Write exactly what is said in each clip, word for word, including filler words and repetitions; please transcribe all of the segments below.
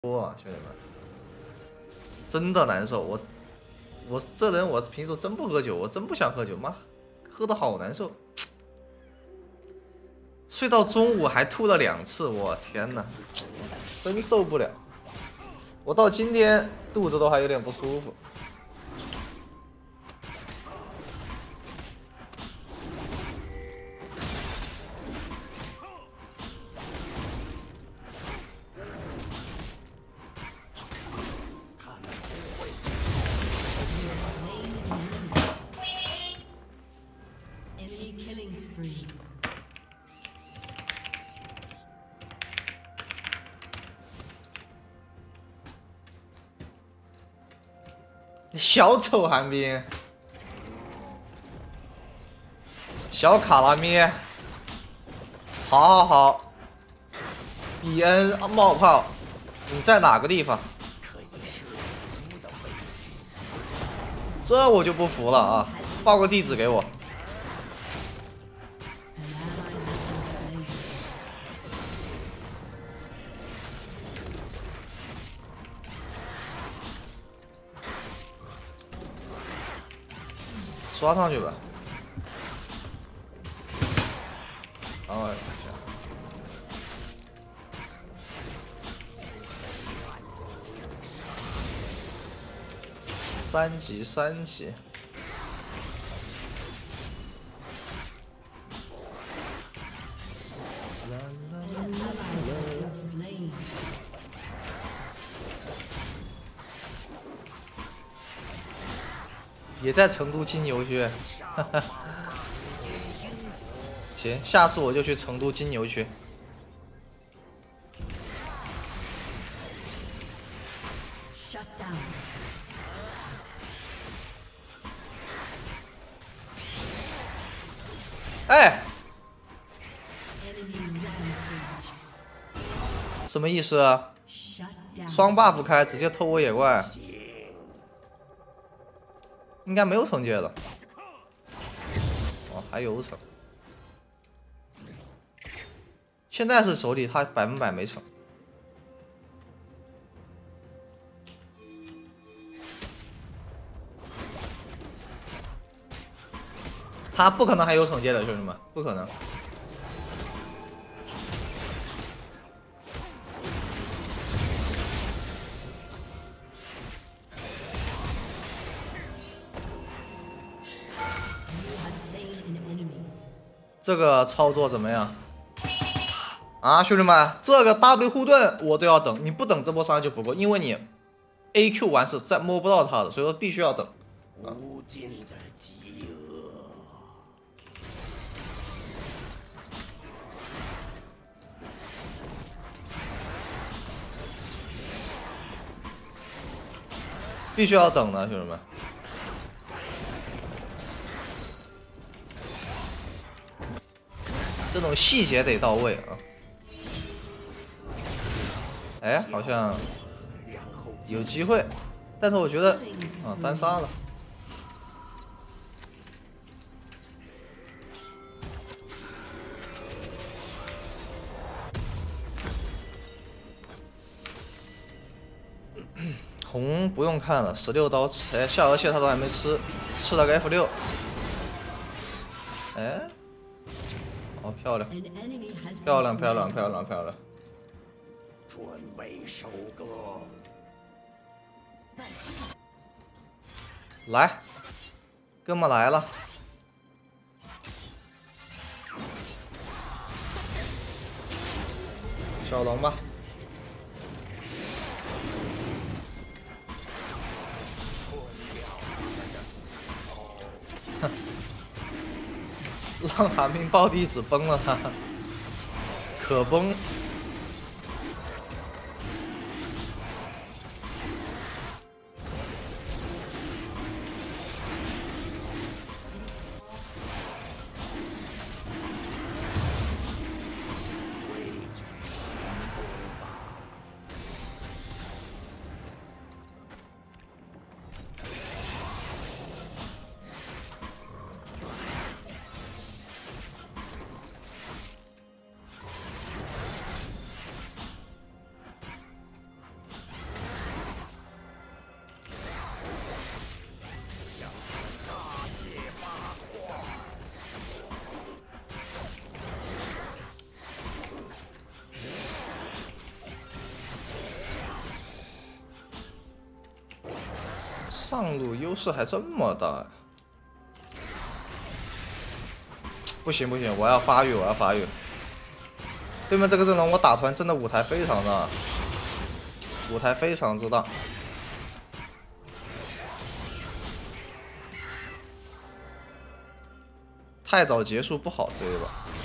啊，兄弟们，真的难受。我我这人，我平时真不喝酒，我真不想喝酒，妈，喝的好难受。睡到中午还吐了两次，我天哪，真受不了。我到今天肚子都还有点不舒服。 小丑寒冰，小卡拉咪，好好好，比恩冒泡，你在哪个地方？这我就不服了啊！报个地址给我。刷上去吧。哦，三级，三级。也在成都金牛区，哈哈。行，下次我就去成都金牛区。哎，什么意思啊？双 buff 开，直接偷我野怪。 应该没有惩戒的，哦，还有惩。现在是手里他百分百没惩，他不可能还有惩戒的，兄弟们，不可能。 这个操作怎么样？啊，兄弟们，这个大队护盾我都要等，你不等这波伤害就不够，因为你 A Q 完是再摸不到他的，所以说必须要等。啊、无尽的饥饿。必须要等的，兄弟们。 这种细节得到位啊！哎，好像有机会，但是我觉得啊，单杀了。红不用看了，十六刀，哎，下颚蟹他都还没吃，吃了个 F 六。哎。 好漂亮，漂亮漂亮漂亮漂亮！ 准备收割。 来，哥们来了。小龙吧。哼。 让寒冰报地址崩了他，可崩。 上路优势还这么大，不行不行，我要发育，我要发育。对面这个阵容，我打团真的舞台非常大，舞台非常之大。太早结束不好这一把。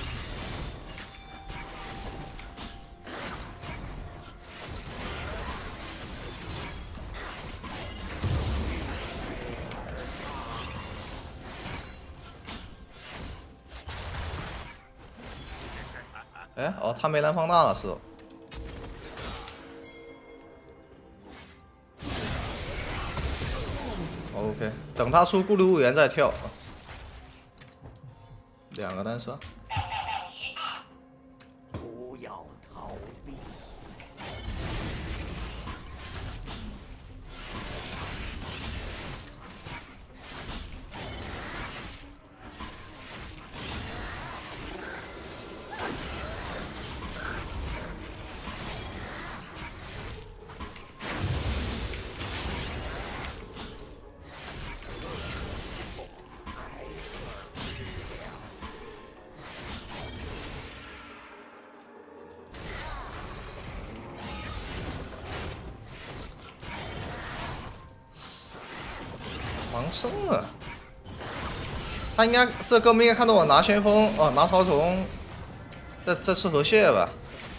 哎，哦，他没蓝放大了是哦。OK， 等他出孤立物源再跳。两个单杀。 不要逃避。 盲生了，他应该这哥们应该看到我拿先锋哦，拿草丛，这这吃河蟹吧。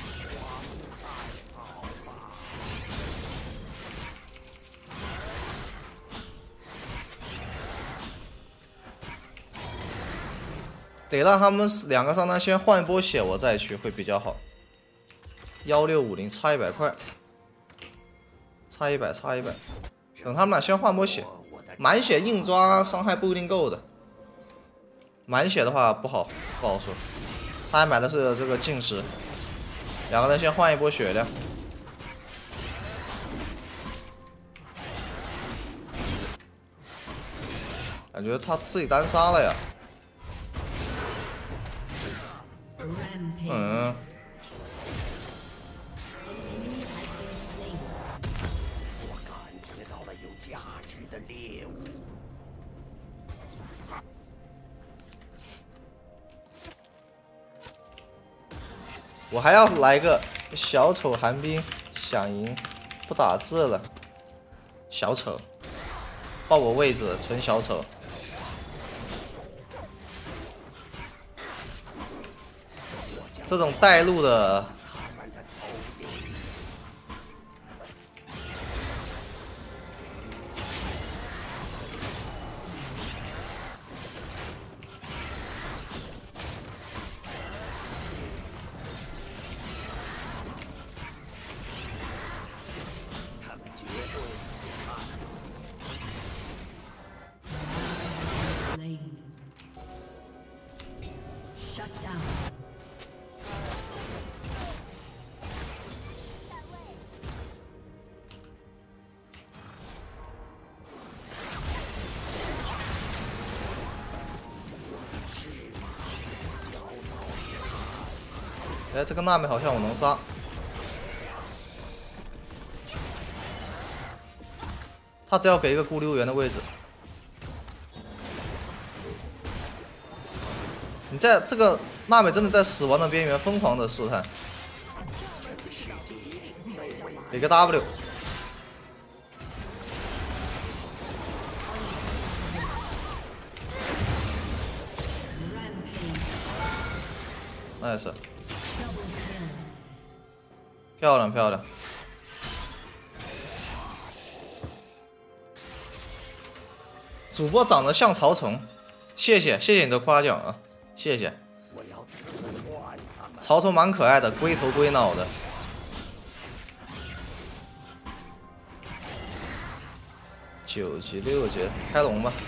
得让他们两个上单先换一波血，我再去会比较好。幺六五零差一百块，差一百差一百，等他们俩先换波血。 满血硬抓伤害不一定够的，满血的话不好不好说。他还买的是这个净石，两个人先换一波血量。感觉他自己单杀了呀。嗯。 价值的猎物， 我还要来个小丑寒冰，想赢不打字了。小丑，报我位置，纯小丑。这种带路的。 哎，这个娜美好像我能杀。他只要给一个孤立物源的位置。你在这个娜美真的在死亡的边缘疯狂的试探。给个 W。 那也是。 漂亮漂亮，主播长得像曹冲，谢谢谢谢你的夸奖啊，谢谢。曹冲蛮可爱的，龟头龟脑的。九级六级，开龙吧。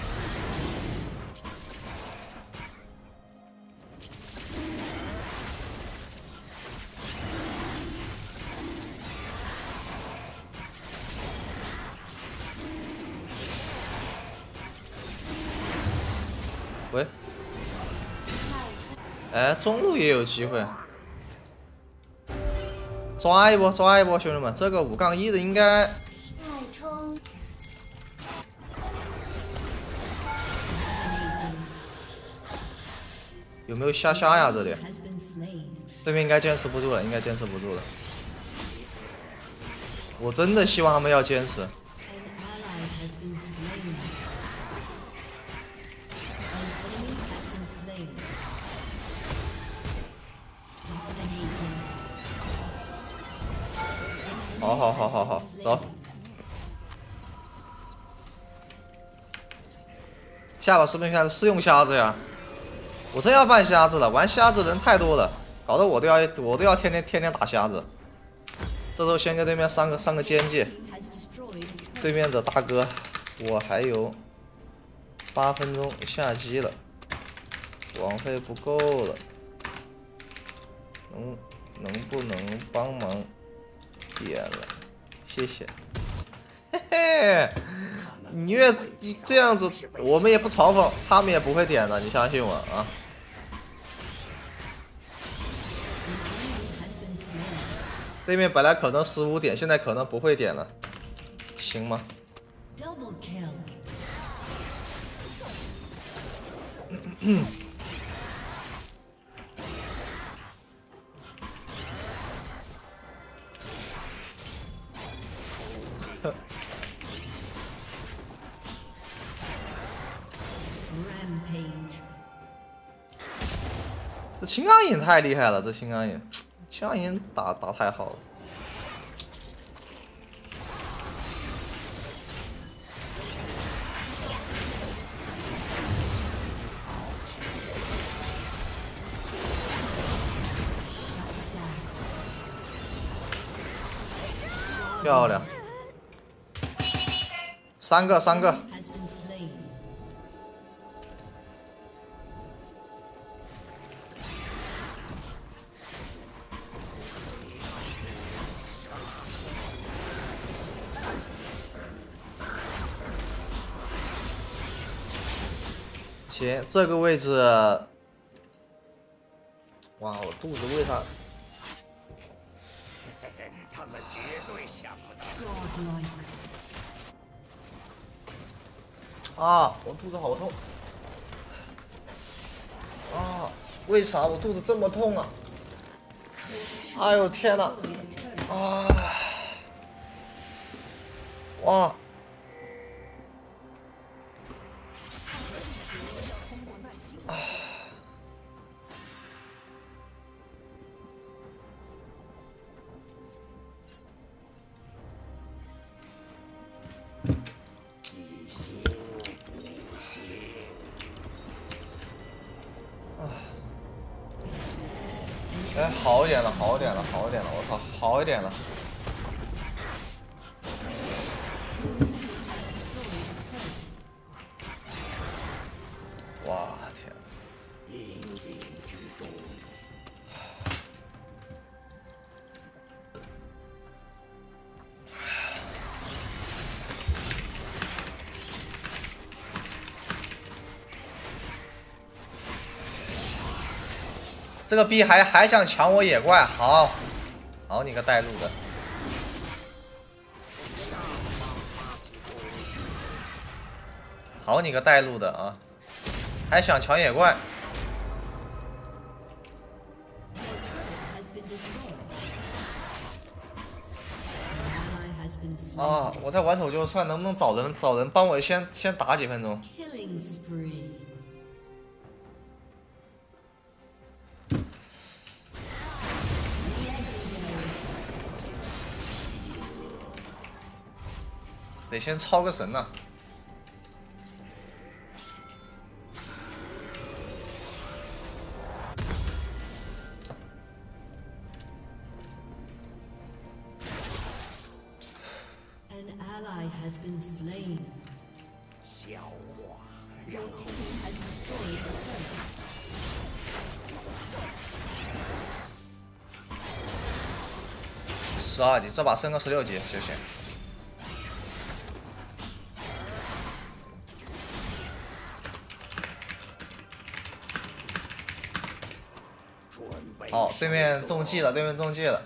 喂，哎，中路也有机会，抓一波，抓一波，兄弟们，这个五杠一的应该有没有下下呀？这里对面应该坚持不住了，应该坚持不住了。我真的希望他们要坚持。好好好好好，走。下把视频看是用瞎子呀，我真要办瞎子了，玩瞎子的人太多了，搞得我都要我都要天天天天打瞎子。这时候先给对面上个上个奸计，对面的大哥，我还有八分钟下机了，网费不够了，能能不能帮忙点了？谢谢。嘿嘿。你越这样子，我们也不嘲讽，他们也不会点的，你相信我啊！对面本来可能十五点，现在可能不会点了，行吗？嗯。这青钢影太厉害了，这青钢影，青钢影打打太好了。漂亮，三个三个。行，这个位置，哇，我肚子为啥？ 他们绝对想不到。 啊，我肚子好痛。啊，为啥我肚子这么痛啊？哎呦天哪！啊！哇！哎，好一点了，好一点了，好一点了，我操，好一点了。哇天！ 阴影之中， 这个逼还还想抢我野怪，好，好你个带路的。好你个带路的啊！还想抢野怪？啊！我在玩手就算，能不能找人找人帮我先先打几分钟？得先超个神呐、啊！ 消化，然后十二级，这把升个十六级就行。好，对面中计了，对面中计了，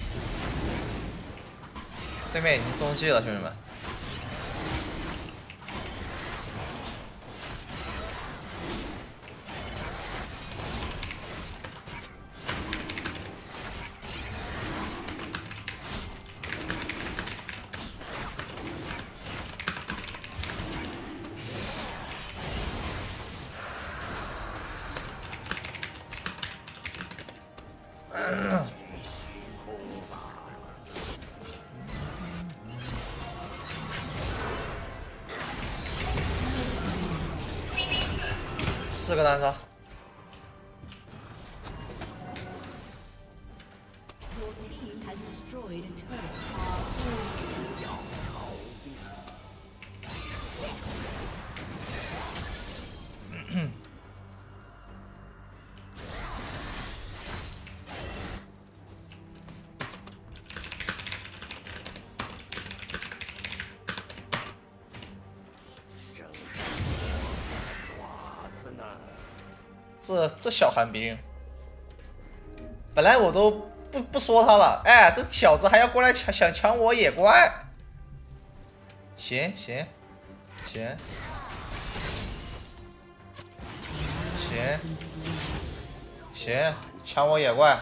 对面已经中计了，兄弟们。 四个单杀。 这这小寒冰，本来我都不不说他了，哎，这小子还要过来抢想抢我野怪，行行行行行，抢我野怪。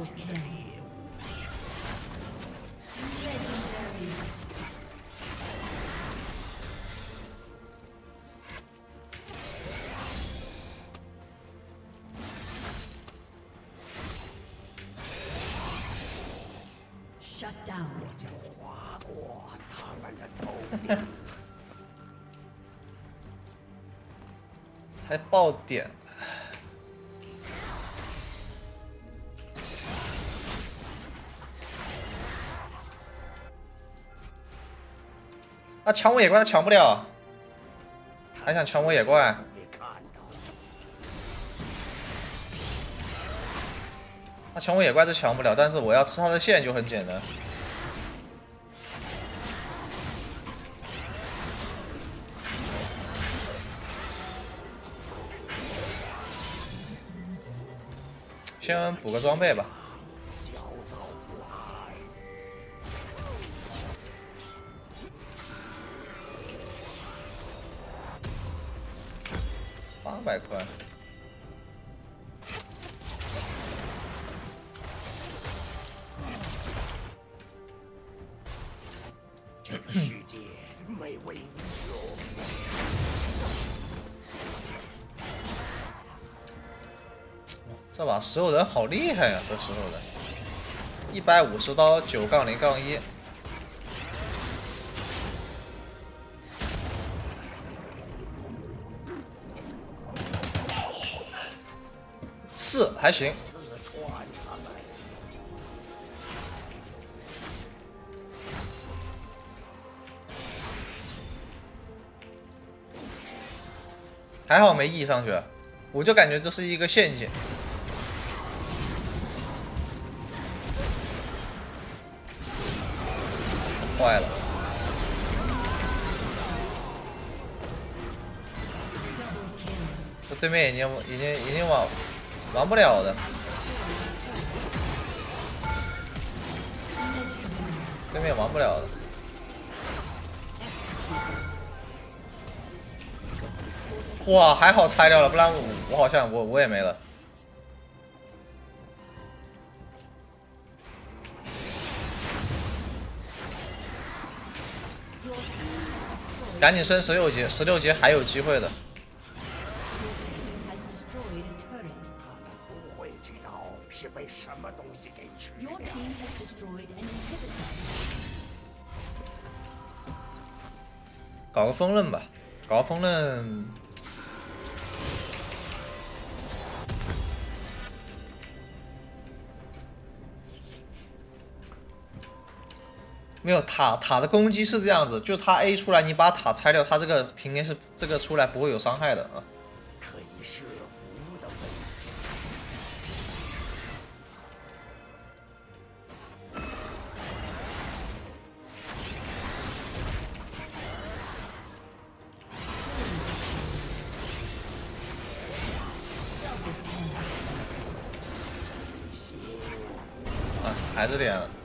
我将划过他们的头顶。 还爆点，啊！抢我野怪他抢不了，还想抢我野怪？他抢我野怪是抢不了，但是我要吃他的线就很简单。 先补个装备吧。八百块。 这个世界美味无穷。 这把石头人好厉害呀、啊！这石头人，一百五十刀，九杠零杠一，四还行。还好没 E 上去，我就感觉这是一个陷阱。 坏了！这对面已经已经已经玩玩不了的，对面玩不了的。哇，还好拆掉了，不然我我好像我我也没了。 赶紧升十六级，十六级还有机会的。 不会知道是被什么东西给吃掉。 搞个锋刃吧，搞个锋刃。没有塔塔的攻击是这样子，就他 A 出来，你把塔拆掉，他这个平年是这个出来不会有伤害的啊。 可以设伏的问啊，还是点了。